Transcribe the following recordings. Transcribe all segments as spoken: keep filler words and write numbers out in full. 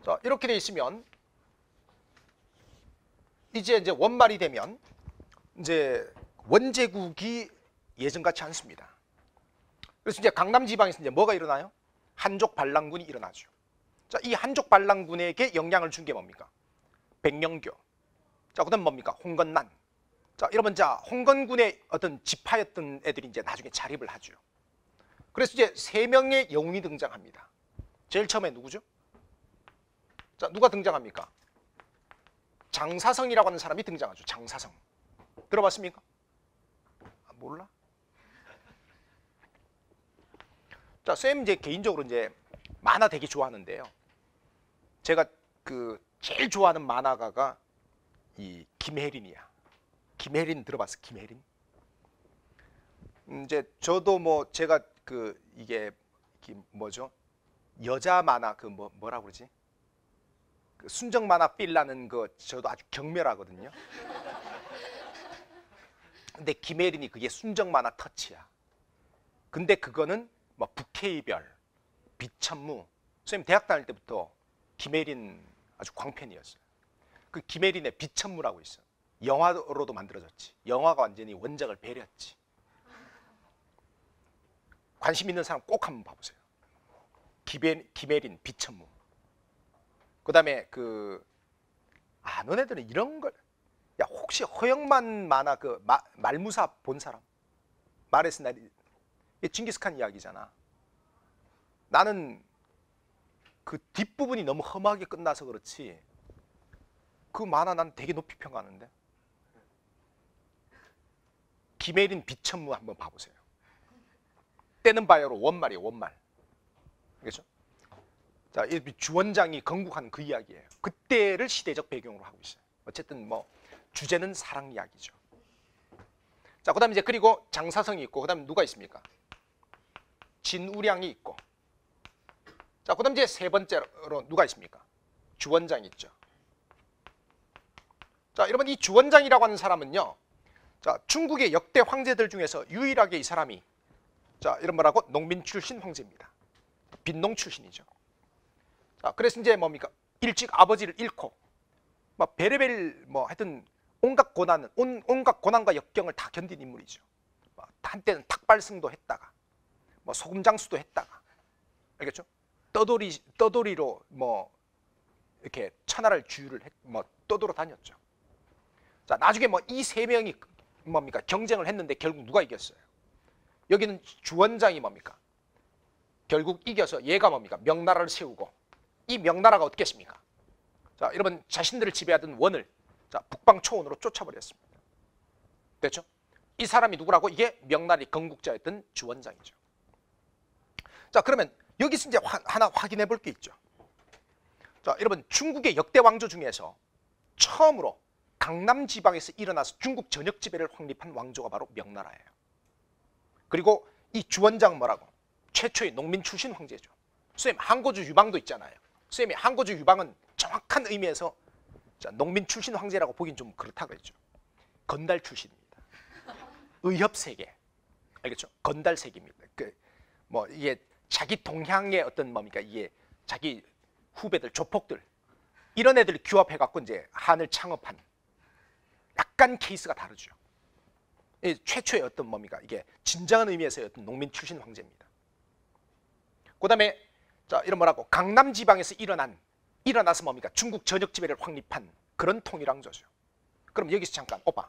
자, 이렇게 돼 있으면 이제 이제 원말이 되면 이제 원제국이 예전같이 않습니다. 그래서 이제 강남 지방에서 이제 뭐가 일어나요? 한족 반란군이 일어나죠. 자, 이 한족 반란군에게 영향을 준 게 뭡니까? 백령교. 자, 그다음 뭡니까? 홍건난. 자, 이러면 자 홍건군의 어떤 지파였던 애들이 이제 나중에 자립을 하죠. 그래서 이제 세 명의 영웅이 등장합니다. 제일 처음에 누구죠? 자, 누가 등장합니까? 장사성이라고 하는 사람이 등장하죠. 장사성. 들어봤습니까? 아, 몰라? 자, 쌤 이제 개인적으로 이제 만화 되게 좋아하는데요. 제가 그 제일 좋아하는 만화가가 이 김혜린이야. 김혜린 들어봤어? 김혜린? 음, 이제 저도 뭐 제가 그 이게 뭐죠? 여자 만화 그 뭐 뭐라 그러지? 그 순정 만화 필라는 거 저도 아주 경멸하거든요. 근데 김혜린이 그게 순정 만화 터치야. 근데 그거는 뭐 북해이별, 비천무. 선생님 대학 다닐 때부터 김혜린 아주 광팬이었어요. 그 김혜린의 비천무라고 있어. 영화로도 만들어졌지. 영화가 완전히 원작을 배렸지. 관심 있는 사람 꼭 한번 봐보세요. 김혜, 김혜린 비천무. 그다음에 그 아, 너네들은 이런 걸, 야 혹시 허영만 만화 그 마, 말무사 본 사람? 말에서 날이 이게 징기스칸 이야기잖아. 나는 그 뒷부분이 너무 험하게 끝나서 그렇지 그 만화 난 되게 높이 평가하는데. 김혜린 비천무 한번 봐보세요. 때는 바야로 원말이에요. 원말. 알겠죠? 자, 이 주원장이 건국한 그 이야기예요. 그때를 시대적 배경으로 하고 있어요. 어쨌든 뭐 주제는 사랑 이야기죠. 자, 그다음에 이제 그리고 장사성이 있고 그다음에 누가 있습니까? 진우량이 있고. 자, 그다음 이제 세 번째로 누가 있습니까? 주원장이 있죠. 자, 여러분 이 주원장이라고 하는 사람은요. 자, 중국의 역대 황제들 중에서 유일하게 이 사람이 자, 이런 뭐라고? 농민 출신 황제입니다. 빈농 출신이죠. 자, 그래서 이제 뭡니까? 일찍 아버지를 잃고 뭐 베레벨 뭐 하여튼 온갖 고난은 온, 온갖 고난과 역경을 다 견딘 인물이죠. 뭐 한때는 탁발승도 했다가 뭐 소금 장수도 했다가 알겠죠? 떠돌이 떠돌이로 뭐 이렇게 천하를 주유를 했, 뭐 떠돌아 다녔죠. 자, 나중에 뭐 이 세 명이 뭡니까? 경쟁을 했는데 결국 누가 이겼어요? 여기는 주원장이 뭡니까? 결국 이겨서 얘가 뭡니까? 명나라를 세우고 이 명나라가 어떻겠습니까? 자, 여러분 자신들을 지배하던 원을 자, 북방초원으로 쫓아버렸습니다. 됐죠? 이 사람이 누구라고? 이게 명나라의 건국자였던 주원장이죠. 자, 그러면 여기서 이제 화, 하나 확인해 볼 게 있죠. 자, 여러분 중국의 역대 왕조 중에서 처음으로 강남 지방에서 일어나서 중국 전역 지배를 확립한 왕조가 바로 명나라예요. 그리고 이 주원장 뭐라고? 최초의 농민 출신 황제죠. 선생님 항고주 유방도 있잖아요. 선생님이 항고주 유방은 정확한 의미에서 자, 농민 출신 황제라고 보긴 좀 그렇다고 했죠. 건달 출신입니다. 의협세계. 알겠죠? 건달세계입니다. 그 뭐 이게 자기 동향의 어떤 뭡니까? 이게 자기 후배들, 조폭들 이런 애들 규합해 갖고 이제 한을 창업한 약간 케이스가 다르죠. 최초의 어떤 뭡니까? 이게 진정한 의미에서의 어떤 농민 출신 황제입니다. 그다음에 자, 이런 뭐라고? 강남 지방에서 일어난 일어나서 뭡니까? 중국 전역 지배를 확립한 그런 통일왕조죠. 그럼 여기서 잠깐 오빠.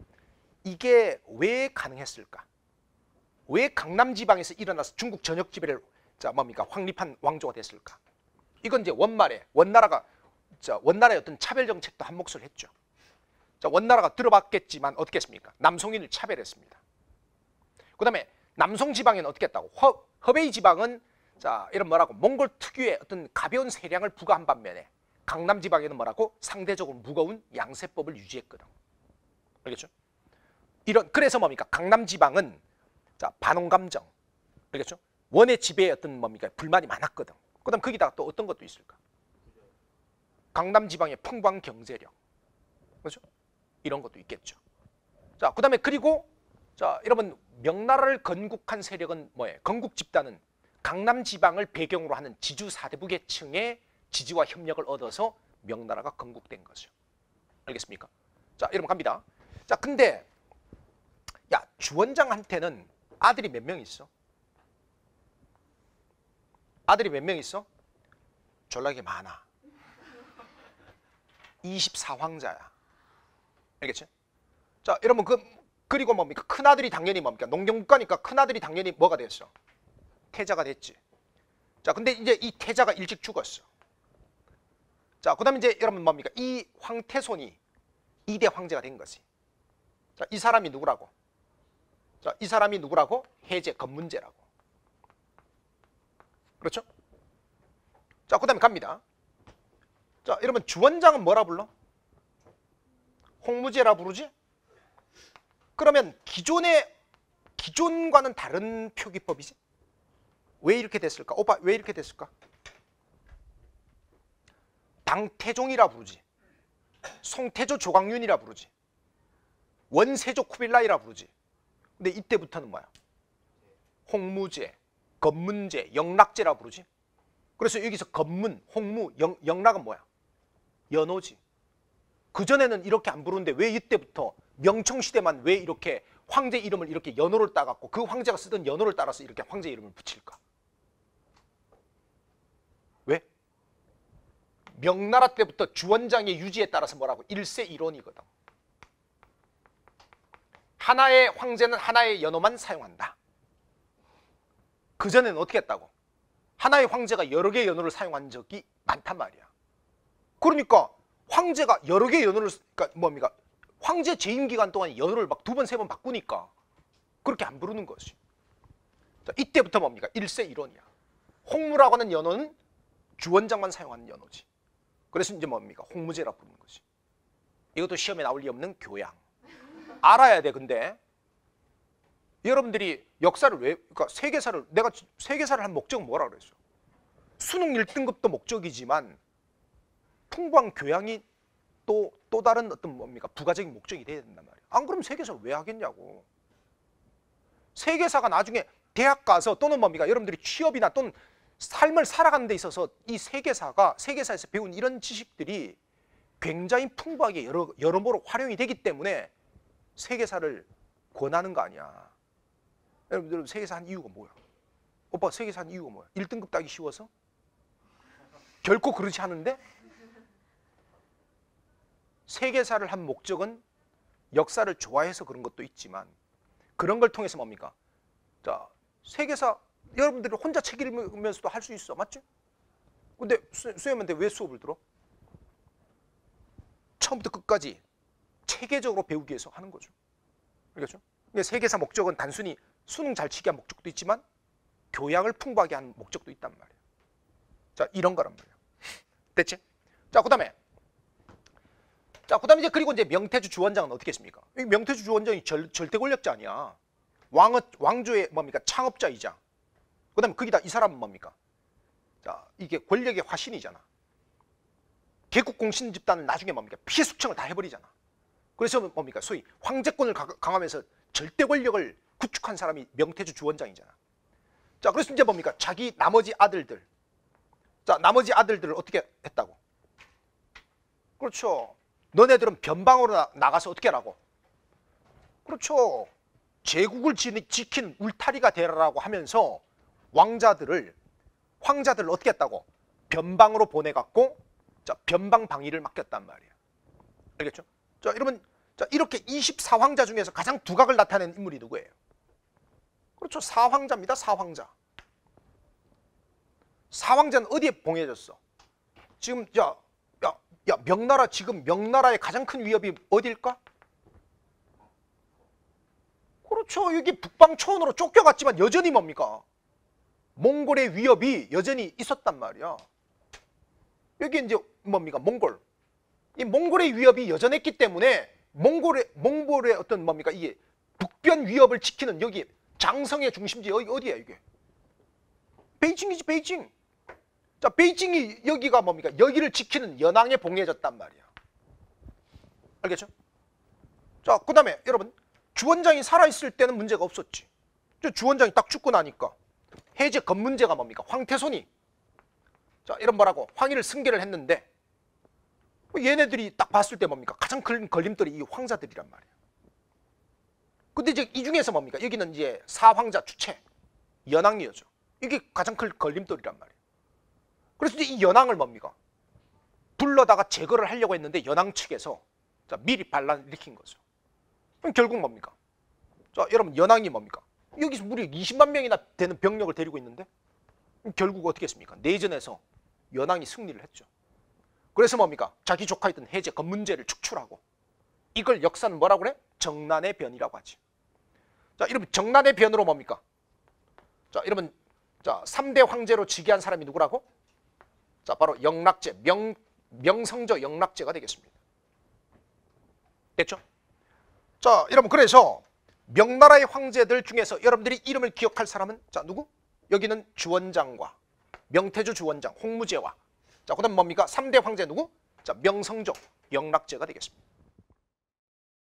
이게 왜 가능했을까? 왜 강남 지방에서 일어나서 중국 전역 지배를 자, 뭡니까? 확립한 왕조가 됐을까? 이건 이제 원말에 원나라가 자, 원나라의 어떤 차별 정책도 한 몫을 했죠. 자, 원나라가 들어봤겠지만 어떻게 했습니까? 남송인을 차별했습니다. 그다음에 남송 지방에는 어떻게 했다고? 허, 허베이 지방은 자, 이런 뭐라고? 몽골 특유의 어떤 가벼운 세량을 부과한 반면에 강남 지방에는 뭐라고? 상대적으로 무거운 양세법을 유지했거든. 알겠죠? 이런 그래서 뭡니까? 강남 지방은 자, 반원 감정. 알겠죠? 원의 지배에 어떤 뭡니까? 불만이 많았거든. 그다음 거기다가 또 어떤 것도 있을까? 강남 지방의 풍부한 경제력. 그렇죠? 이런 것도 있겠죠. 자, 그다음에 그리고 자, 여러분 명나라를 건국한 세력은 뭐예요? 건국 집단은 강남 지방을 배경으로 하는 지주 사대부 계층의 지지와 협력을 얻어서 명나라가 건국된 거죠. 알겠습니까? 자, 여러분 갑니다. 자, 근데 야, 주원장한테는 아들이 몇 명 있어? 아들이 몇 명 있어? 졸라게 많아. 이십사 황자야. 알겠지? 자, 여러분 그 그리고 뭡니까? 큰아들이 당연히 뭡니까? 농경국가니까 큰아들이 당연히 뭐가 됐어? 태자가 됐지. 자, 근데 이제 이 태자가 일찍 죽었어. 자, 그 다음에 이제 여러분 뭡니까? 이 황태손이 이 대 황제가 된 거지. 자, 이 사람이 누구라고? 자, 이 사람이 누구라고? 해제 건문제라고. 그렇죠? 자, 그 다음에 갑니다. 자, 여러분 주원장은 뭐라 불러? 홍무제라 부르지? 그러면 기존의 기존과는 다른 표기법이지? 왜 이렇게 됐을까? 오빠 왜 이렇게 됐을까? 당태종이라 부르지. 송태조 조광윤이라 부르지. 원세조 쿠빌라이라 부르지. 근데 이때부터는 뭐야? 홍무제, 건문제, 영락제라 부르지. 그래서 여기서 건문, 홍무, 영, 영락은 뭐야? 연호지. 그전에는 이렇게 안 부르는데 왜 이때부터 명청시대만 왜 이렇게 황제 이름을 이렇게 연호를 따갖고 그 황제가 쓰던 연호를 따라서 이렇게 황제 이름을 붙일까? 왜? 명나라 때부터 주원장의 유지에 따라서 뭐라고? 일세일원이거든. 하나의 황제는 하나의 연호만 사용한다. 그전에는 어떻게 했다고? 하나의 황제가 여러 개의 연호를 사용한 적이 많단 말이야. 그러니까 황제가 여러 개의 연호를, 그러니까 뭡니까? 황제 재임 기간 동안 연호를 막 두 번, 세 번 바꾸니까 그렇게 안 부르는 것이. 자, 이때부터 뭡니까? 일세일원이야. 홍무라고 하는 연호는 주원장만 사용하는 연호지. 그래서 이제 뭡니까? 홍무제라 부르는 것이. 이것도 시험에 나올 리 없는 교양. 알아야 돼. 근데 여러분들이 역사를 왜, 그러니까 세계사를, 내가 세계사를 한 목적은 뭐라 그랬어? 수능 일 등급도 목적이지만 풍부한 교양이 또, 또 다른 어떤 뭡니까? 부가적인 목적이 돼야 된단 말이야. 안 그러면 세계사를 왜 하겠냐고. 세계사가 나중에 대학 가서 또는 뭡니까? 여러분들이 취업이나 또는 삶을 살아가는 데 있어서 이 세계사가, 세계사에서 배운 이런 지식들이 굉장히 풍부하게 여러, 여러모로 활용이 되기 때문에 세계사를 권하는 거 아니야. 여러분들 세계사 한 이유가 뭐야? 오빠 세계사 한 이유가 뭐야? 일 등급 따기 쉬워서? 결코 그렇지 않은데? 세계사를 한 목적은 역사를 좋아해서 그런 것도 있지만 그런 걸 통해서 뭡니까? 자, 세계사 여러분들이 혼자 책 읽으면서도 할 수 있어. 맞지? 근데 수염한테 왜 수업을 들어? 처음부터 끝까지 체계적으로 배우기 위해서 하는 거죠. 알겠죠? 세계사 목적은 단순히 수능 잘 치게 한 목적도 있지만 교양을 풍부하게 하는 목적도 있단 말이에요. 자, 이런 거란 말이에요. 됐지? 자, 그 다음에 자, 그 다음에 이제 그리고 이제 명태주 주원장은 어떻게 했습니까? 이 명태주 주원장이 절, 절대 권력자 아니야. 왕, 왕조의 뭡니까? 창업자이자. 그 다음에 거기다 이 사람은 뭡니까? 자, 이게 권력의 화신이잖아. 개국공신 집단은 나중에 뭡니까? 피해 숙청을 다 해버리잖아. 그래서 뭡니까? 소위 황제권을 강화하면서 절대 권력을 구축한 사람이 명태주 주원장이잖아. 자, 그래서 이제 뭡니까? 자기 나머지 아들들. 자, 나머지 아들들을 어떻게 했다고? 그렇죠. 너네들은 변방으로 나, 나가서 어떻게 하라고? 그렇죠. 제국을 지킨 울타리가 되라라고 하면서 왕자들을, 황자들을 어떻게 했다고? 변방으로 보내갖고 자, 변방 방위를 맡겼단 말이에요. 알겠죠? 자, 여러분, 자, 이렇게 이십사 황자 중에서 가장 두각을 나타낸 인물이 누구예요? 그렇죠. 사황자입니다. 사황자. 사황자는 어디에 봉해졌어? 지금 야, 야, 야, 명나라 지금 명나라의 가장 큰 위협이 어디일까? 그렇죠. 여기 북방 초원으로 쫓겨갔지만 여전히 뭡니까? 몽골의 위협이 여전히 있었단 말이야. 여기 이제 뭡니까? 몽골. 이 몽골의 위협이 여전했기 때문에 몽골의 몽골의 어떤 뭡니까? 이게 북변 위협을 지키는 여기 장성의 중심지 여기 어디야 이게? 베이징이지 베이징. 자, 베이징이 여기가 뭡니까? 여기를 지키는 연항에 봉해졌단 말이야. 알겠죠? 자, 그 다음에 여러분 주원장이 살아있을 때는 문제가 없었지. 주원장이 딱 죽고 나니까 해제 건문제가 뭡니까? 황태손이 자, 이런 뭐라고 황희를 승계를 했는데 얘네들이 딱 봤을 때 뭡니까? 가장 큰 걸림돌이 이 황자들이란 말이에요. 근데 이제 이 중에서 뭡니까? 여기는 이제 사황자 주체 연왕이었죠. 이게 가장 큰 걸림돌이란 말이에요. 그래서 이제 이 연왕을 뭡니까? 불러다가 제거를 하려고 했는데 연왕 측에서 자, 미리 반란을 일으킨 거죠. 그럼 결국 뭡니까? 자, 여러분 연왕이 뭡니까? 여기서 무려 이십만 명이나 되는 병력을 데리고 있는데 결국 어떻게 했습니까? 내전에서 연왕이 승리를 했죠. 그래서 뭡니까? 자기 조카였던 해제 건문제를 축출하고 이걸 역사는 뭐라고 그래? 정난의 변이라고 하지. 자, 여러분 정난의 변으로 뭡니까? 자, 여러분 자, 삼 대 황제로 즉위한 사람이 누구라고? 자, 바로 영락제, 명, 명성조 영락제가 되겠습니다. 됐죠? 자, 여러분 그래서 명나라의 황제들 중에서 여러분들이 이름을 기억할 사람은 자, 누구? 여기는 주원장과 명태주 주원장, 홍무제와 자, 그다음 뭡니까? 삼 대 황제 누구? 자, 명성조 영락제가 되겠습니다.